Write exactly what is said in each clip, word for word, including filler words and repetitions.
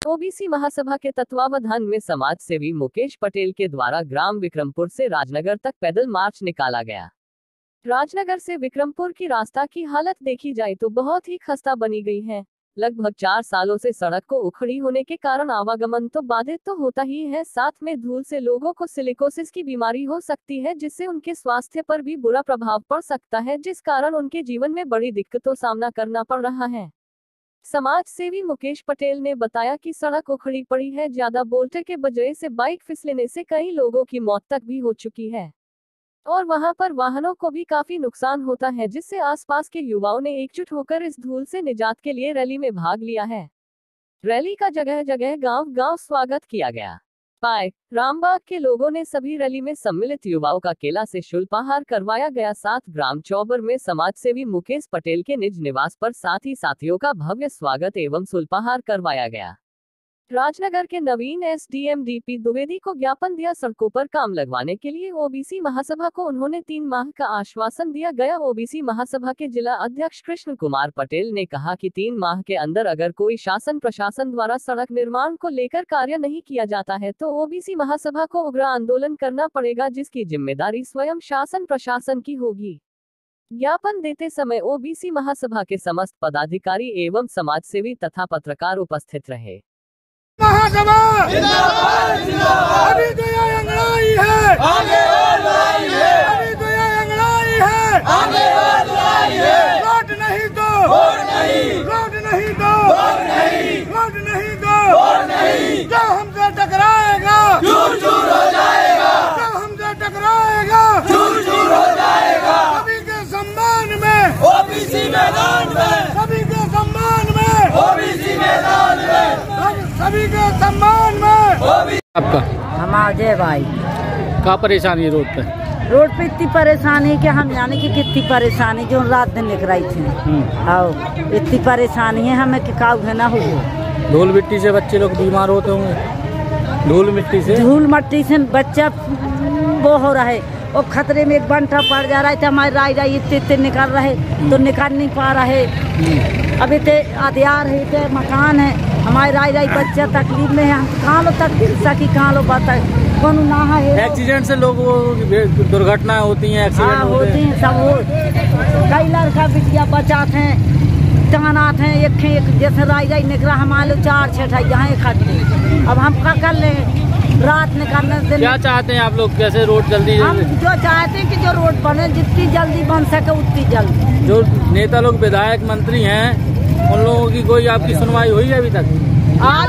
OBC महासभा के तत्वावधान में समाज सेवी मुकेश पटेल के द्वारा ग्राम विक्रमपुर से राजनगर तक पैदल मार्च निकाला गया। राजनगर से विक्रमपुर की रास्ता की हालत देखी जाए तो बहुत ही खस्ता बनी गई है। लगभग चार सालों से सड़क को उखड़ी होने के कारण आवागमन तो बाधित तो होता ही है, साथ में धूल से लोगों को सिलिकोसिस की बीमारी हो सकती है, जिससे उनके स्वास्थ्य पर भी बुरा प्रभाव पड़ सकता है, जिस कारण उनके जीवन में बड़ी दिक्कतों सामना करना पड़ रहा है। समाज सेवी मुकेश पटेल ने बताया कि सड़क उखड़ी पड़ी है, ज्यादा बोल्टे के वजह से बाइक फिसलने से कई लोगों की मौत तक भी हो चुकी है और वहां पर वाहनों को भी काफी नुकसान होता है, जिससे आसपास के युवाओं ने एकजुट होकर इस धूल से निजात के लिए रैली में भाग लिया है। रैली का जगह जगह गांव गांव स्वागत किया गया। पाए रामबाग के लोगों ने सभी रैली में सम्मिलित युवाओं का केला से शुल्पाहार करवाया गया। साथ ग्राम चौबर में समाज सेवी मुकेश पटेल के निज निवास पर साथ ही साथियों का भव्य स्वागत एवं शुल्पाहार करवाया गया। राजनगर के नवीन एसडीएम डीपी द्विवेदी को ज्ञापन दिया। सड़कों पर काम लगवाने के लिए ओबीसी महासभा को उन्होंने तीन माह का आश्वासन दिया गया। ओबीसी महासभा के जिला अध्यक्ष कृष्ण कुमार पटेल ने कहा कि तीन माह के अंदर अगर कोई शासन प्रशासन द्वारा सड़क निर्माण को लेकर कार्य नहीं किया जाता है तो ओबीसी महासभा को उग्र आंदोलन करना पड़ेगा, जिसकी जिम्मेदारी स्वयं शासन प्रशासन की होगी। ज्ञापन देते समय ओबीसी महासभा के समस्त पदाधिकारी एवं समाजसेवी तथा पत्रकार उपस्थित रहे। महासभा जिंदाबाद जिंदाबाद अभी तो ये अंगड़ाई है आगे और लड़ाई है अभी तो ये अंगड़ाई है आगे और लड़ाई है वोट नहीं दो वोट नहीं वोट नहीं दो वोट नहीं वोट नहीं दो वोट नहीं जो हमसे टकराएगा चूर चूर हो जाएगा जो हमसे टकराएगा चूर चूर हो जाएगा। सभी के सम्मान में ओबीसी मैदान में सभी के सम्मान में ओबीसी मैदान में सभी के सम्मान में। आपका हम अजय भाई क्या परेशानी है रोड पे? रोड पे इतनी परेशानी कि हम जाने की कितनी परेशानी जो रात दिन लिख रही थी। आओ इतनी परेशानी है हमें कि काऊ है ना हो। धूल मिट्टी से बच्चे लोग बीमार होते होंगे। धूल मिट्टी से धूल मिट्टी से बच्चा वो हो रहा है और खतरे में एक बंटा पड़ जा रहा है। हमारे राय राय इतने इतने निकल रहे तो निकल नहीं पा रहे। अभी तो आधियार है तो मकान है हमारे राय राय बच्चा तकलीफ में है। हम कहाँ लो तक सकी कहाँ लो बात कौन ना है। एक्सीडेंट से लोग दुर्घटनाएं होती हैं, एक्सीडेंट हाँ, होती हैं सब हो। कई लड़का बिटिया बचाते हैं टहनात हैं एक एक जैसे राय राय निकला हमारे लोग चार छठा यहाँ इकट्ठे। अब हम क्या कर लें रात निकालने से। क्या चाहते हैं आप लोग, कैसे रोड जल्दी? हम जो चाहते हैं कि जो रोड बने जितनी जल्दी बन सके उतनी जल्दी। जो नेता लोग विधायक मंत्री हैं उन लोगों की कोई आपकी सुनवाई हुई है अभी तक? आज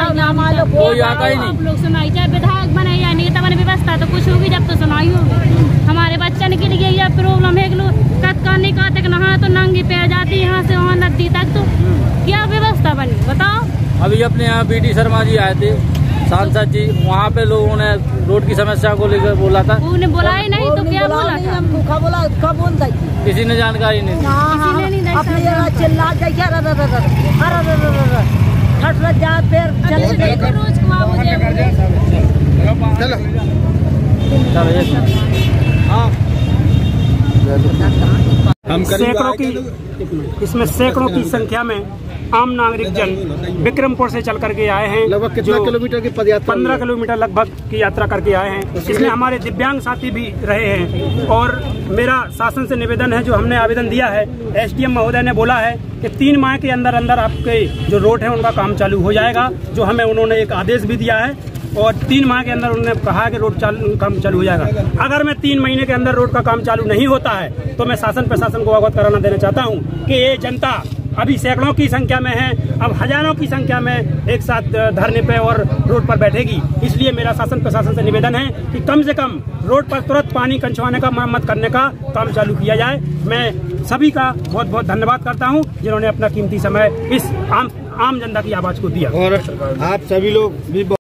कोई आता ही नहीं। आप लोग सुनाई चाहे विधायक बने या नेता बने, व्यवस्था तो कुछ होगी जब तो सुनाई होगी। हमारे बच्चन के लिए यह प्रॉब्लम है कत करने का तक नहा तो नंगी पैर जाती है यहाँ से वहाँ नदी तक, तो क्या व्यवस्था बनी बताओ। अभी अपने यहाँ बी डी शर्मा जी आए थे सांसद जी, वहाँ पे लोगों ने रोड की समस्या को लेकर बोला था। उन्हें बोला ही नहीं तो क्या बोला था? बोला कब बोलता किसी ने जानकारी नहीं दी। किसी ने नहीं अपने चिल्ला जा फिर चले रोज चलो हम सैकड़ों की इसमें सैकड़ों की संख्या में आम नागरिक जन विक्रमपुर से चल करके आए हैं। लगभग कितना किलोमीटर की पदयात्रा? पंद्रह किलोमीटर लगभग की यात्रा करके आए हैं। इसमें हमारे दिव्यांग साथी भी रहे हैं और मेरा शासन से निवेदन है, जो हमने आवेदन दिया है एसडीएम महोदय ने बोला है कि तीन माह के अंदर अंदर आपके जो रोड है उनका काम चालू हो जाएगा, जो हमें उन्होंने एक आदेश भी दिया है और तीन माह के अंदर उन्होंने कहा कि रोड चालू काम चालू हो जाएगा। अगर मैं तीन महीने के अंदर रोड का काम चालू नहीं होता है तो मैं शासन प्रशासन को अवगत कराना देना चाहता हूं कि ये जनता अभी सैकड़ों की संख्या में है, अब हजारों की संख्या में एक साथ धरने पे और रोड पर बैठेगी। इसलिए मेरा शासन प्रशासन से निवेदन है कि कम से कम रोड पर तुरंत पानी कंचवाने का मरम्मत करने का काम चालू किया जाए। मैं सभी का बहुत बहुत धन्यवाद करता हूं जिन्होंने अपना कीमती समय इस आम आम जनता की आवाज को दिया। और आप सभी लोग भी